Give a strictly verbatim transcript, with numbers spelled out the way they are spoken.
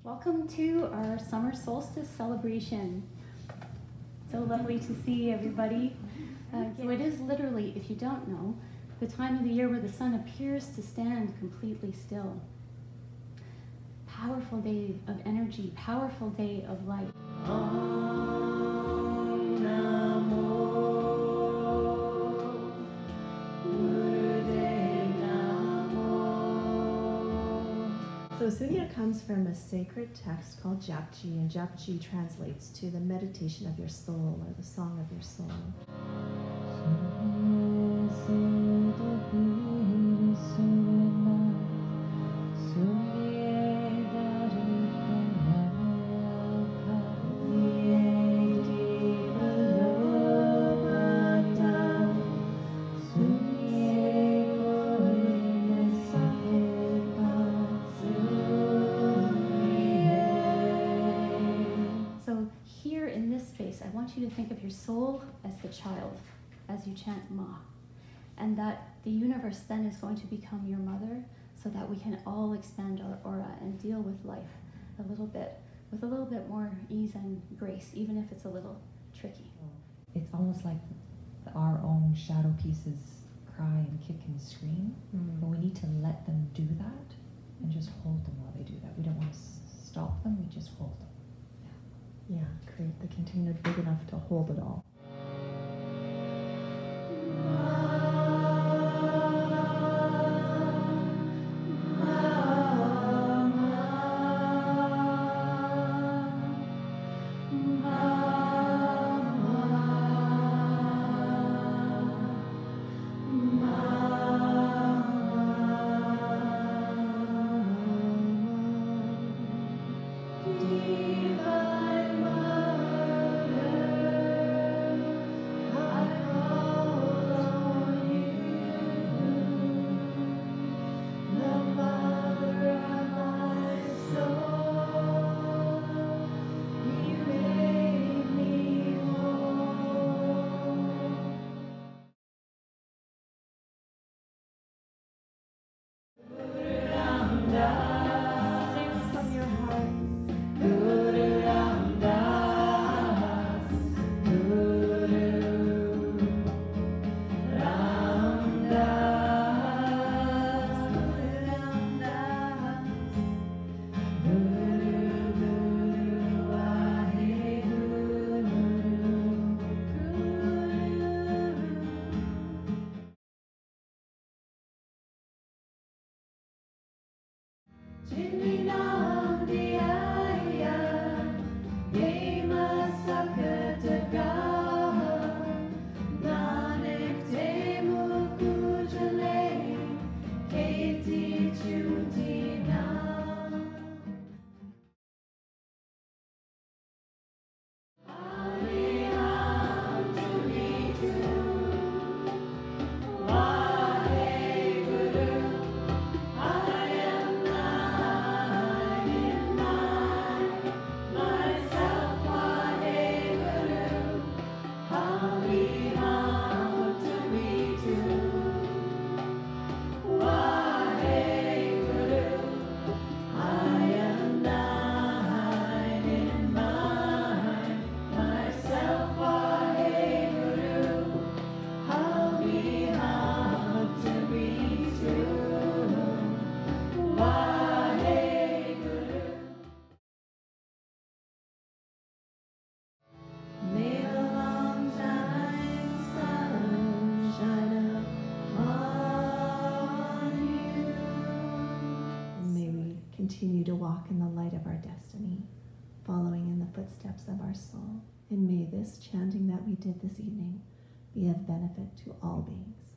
Welcome to our summer solstice celebration. So lovely to see everybody. Uh, so it is literally, if you don't know, the time of the year where the sun appears to stand completely still. Powerful day of energy, powerful day of light. So Sunya comes from a sacred text called Japji, and Japji translates to the meditation of your soul, or the song of your soul. I want you to think of your soul as the child, as you chant Ma, and that the universe then is going to become your mother, so that we can all expand our aura and deal with life a little bit, with a little bit more ease and grace, even if it's a little tricky. It's almost like our own shadow pieces cry and kick and scream, mm. but we need to let them do that and just hold them while they do that. We don't want to stop them, we just hold them. Yeah, create the container big enough to hold it all. Continue to walk in the light of our destiny, following in the footsteps of our soul. And may this chanting that we did this evening be of benefit to all beings.